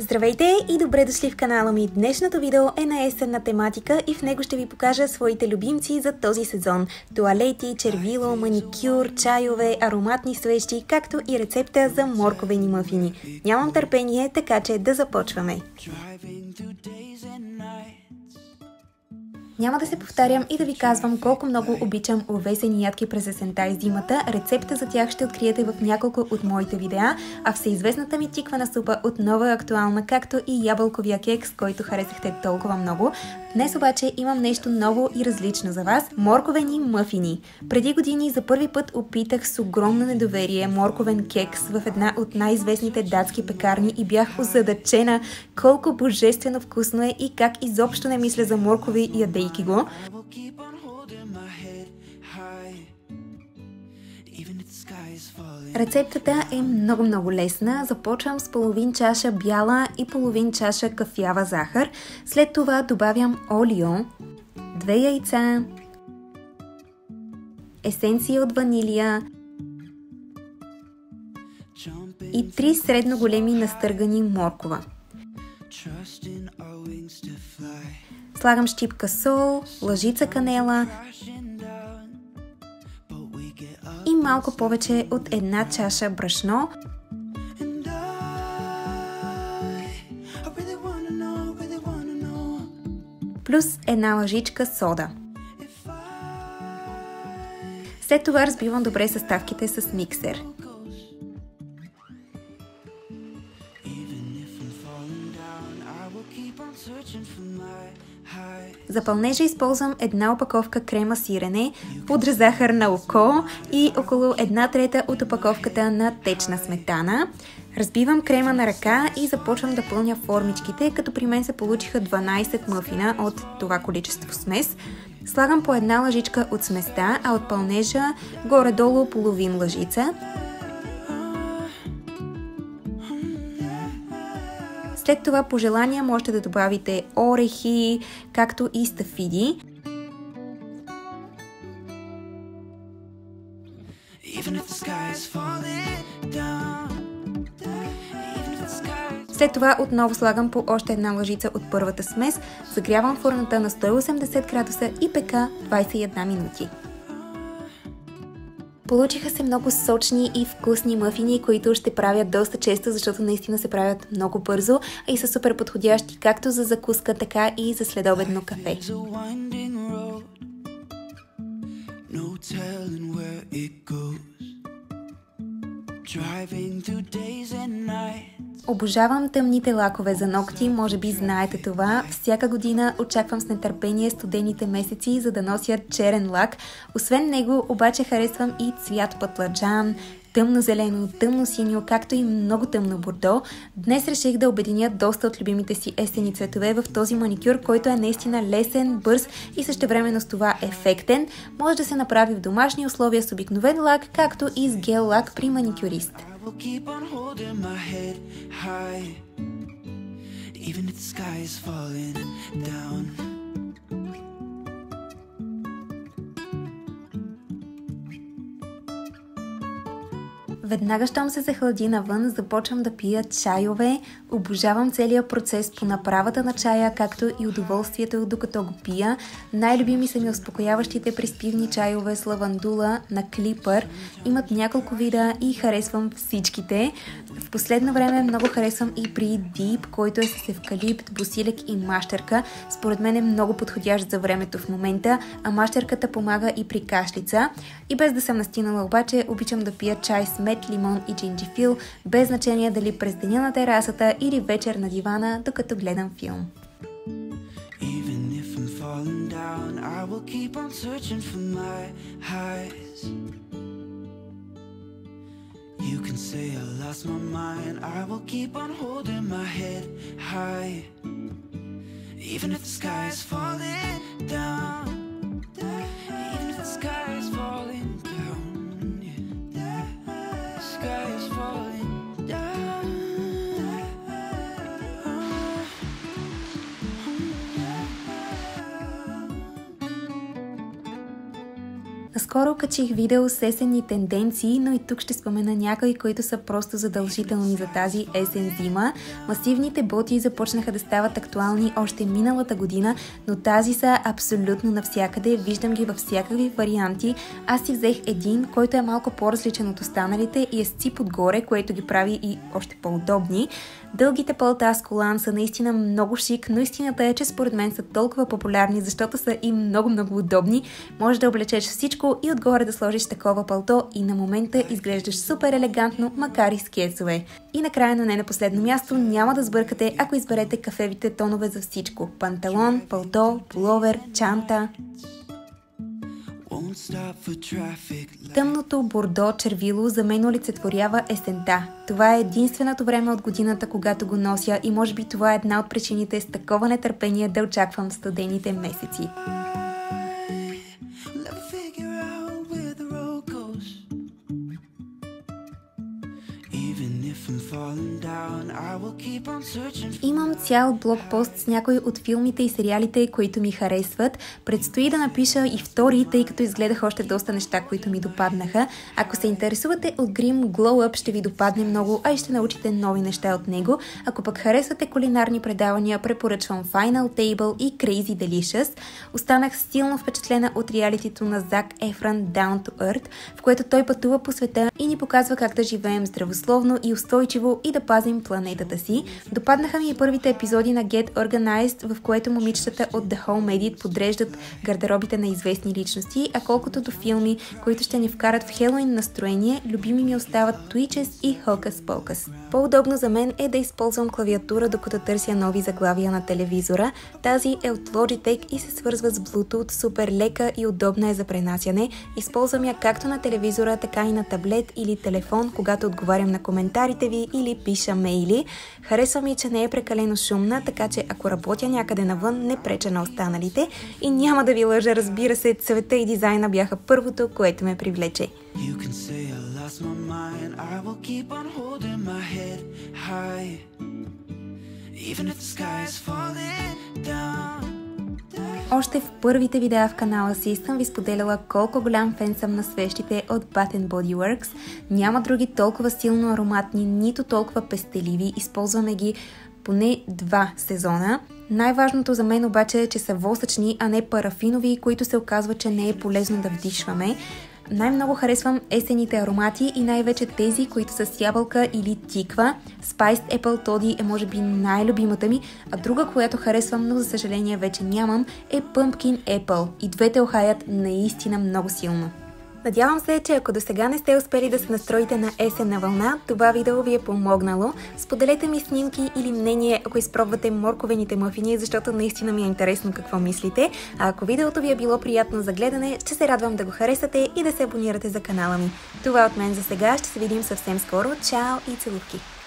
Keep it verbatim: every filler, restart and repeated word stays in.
Здравейте и добре дошли в канала ми! Днешното видео е на есенна тематика и в него ще ви покажа своите любимци за този сезон. Тоалети, червило, маникюр, чайове, ароматни свещи, както и рецепта за морковени мъфини. Нямам търпение, така че да започваме! Няма да се повтарям и да ви казвам колко много обичам овесени ядки през есента и зимата. Рецепта за тях ще откриете в няколко от моите видеа, а всеизвестната ми тиквана супа отново е актуална, както и ябълковия кекс, който харесахте толкова много. Днес обаче имам нещо ново и различно за вас – морковени мъфини. Преди години за първи път опитах с огромно недоверие морковен кекс в една от най-известните датски пекарни и бях озадачена колко божествено вкусно е и как изобщо не мисля за моркови, ядейки го. Рецептата е много-много лесна. Започвам с половин чаша бяла и половин чаша кафява захар. След това добавям олио, две яйца, есенция от ванилия и три средно големи настъргани моркова. Слагам щипка сол, лъжица канела и малко повече от една чаша брашно. Плюс една лъжичка сода. След това разбивам добре съставките с миксер. За пълнежа използвам една опаковка крема сирене, пудра захар на око и около една трета от опаковката на течна сметана. Разбивам крема на ръка и започвам да пълня формичките, като при мен се получиха дванайсет мъфина от това количество смес. Слагам по една лъжичка от сместа, а от пълнежа горе-долу половин лъжица. След това по желание можете да добавите орехи, както и стафиди. След това отново слагам по още една лъжица от първата смес, загрявам фурната на сто и осемдесет градуса и пека двайсет и една минути. Получиха се много сочни и вкусни мъфини, които ще правя доста често, защото наистина се правят много бързо, а и са супер подходящи както за закуска, така и за следобедно кафе. Обожавам тъмните лакове за ногти, може би знаете това. Всяка година очаквам с нетърпение студените месеци, за да нося черен лак. Освен него, обаче харесвам и цвят пътладжан, тъмно-зелено, тъмно-синьо, както и много тъмно бордо. Днес реших да обединя доста от любимите си есенни цветове в този маникюр, който е наистина лесен, бърз и същевременно с това ефектен. Може да се направи в домашни условия с обикновен лак, както и с гел лак при маникюрист. Веднага, щом се захлади навън, започвам да пия чайове. Обожавам целият процес по направата на чая, както и удоволствието докато го пия. Най-любими са ми успокояващите приспивни чайове с лавандула на Клипър. Имат няколко вида и харесвам всичките. В последно време много харесвам и при Deep, който е с евкалипт, босилек и мащерка. Според мен е много подходящ за времето в момента, а мащерката помага и при кашлица. И без да съм настинала обаче, обичам да пия чай с мед, лимон и джинджифил, без значение дали през деня на терасата или вечер на дивана, докато гледам филм. You can say I lost my mind, I will keep on holding my head high. Even if the sky is falling down, even if the sky is falling down, yeah. The sky is falling down. Наскоро качих видео с есенни тенденции, но и тук ще спомена някои, които са просто задължителни за тази есен-зима. Масивните боти започнаха да стават актуални още миналата година, но тази са абсолютно навсякъде. Виждам ги във всякакви варианти. Аз си взех един, който е малко по-различен от останалите и е с цип отгоре, което ги прави и още по-удобни. Дългите палта с колан са наистина много шик, но истината е, че според мен са толкова популярни, защото са и много-много удобни. Може да облечеш всичко и отгоре да сложиш такова палто и на момента изглеждаш супер елегантно, макар и с кецове. И накрая, но не на последно място, няма да сбъркате, ако изберете кафевите тонове за всичко. Панталон, палто, пуловер, чанта. Тъмното бордо червило за мен олицетворява есента. Това е единственото време от годината, когато го нося и може би това е една от причините с такова нетърпение да очаквам студените месеци. Имам цял блогпост с някои от филмите и сериалите, които ми харесват. Предстои да напиша и втори, тъй като изгледах още доста неща, които ми допаднаха. Ако се интересувате от Grimm Glow Up, ще ви допадне много, а и ще научите нови неща от него. Ако пък харесвате кулинарни предавания, препоръчвам Final Table и Crazy Delicious. Останах силно впечатлена от реалитито на Зак Ефрон Down to Earth, в което той пътува по света и ни показва как да живеем здравословно и устойчиво и да пазим планетата си. Допаднаха ми и първите епизоди на Get Organized, в което момичетата от The Home Edit подреждат гардеробите на известни личности, а колкото до филми, които ще ни вкарат в Хелоуин настроение, любими ми остават Twitches и Hocus Pocus. По-удобно за мен е да използвам клавиатура, докато търся нови заглавия на телевизора. Тази е от Logitech и се свързва с Bluetooth, супер лека и удобна е за пренасяне. Използвам я както на телевизора, така и на таблет или телефон, когато отговарям на коментарите ви или пиша мейли. Харесва ми, че не е прекалено шумна, така че ако работя някъде навън, не преча на останалите. И няма да ви лъжа, разбира се, цвета и дизайна бяха първото, което ме привлече. Още в първите видеа в канала си съм ви споделяла колко голям фен съм на свещите от Bath and Body Works. Няма други толкова силно ароматни, нито толкова пестеливи. Използваме ги поне два сезона. Най-важното за мен обаче е, че са восъчни, а не парафинови, които се оказва, че не е полезно да вдишваме. Най-много харесвам есените аромати и най-вече тези, които са с ябълка или тиква. Spiced Apple Toddy е може би най-любимата ми, а друга, която харесвам, но за съжаление вече нямам, е Pumpkin Apple. И двете охаят наистина много силно. Надявам се, че ако до сега не сте успели да се настроите на есенна вълна, това видео ви е помогнало. Споделете ми снимки или мнение, ако изпробвате морковените мъфини, защото наистина ми е интересно какво мислите. А ако видеото ви е било приятно за гледане, ще се радвам да го харесате и да се абонирате за канала ми. Това от мен за сега, ще се видим съвсем скоро. Чао и целувки!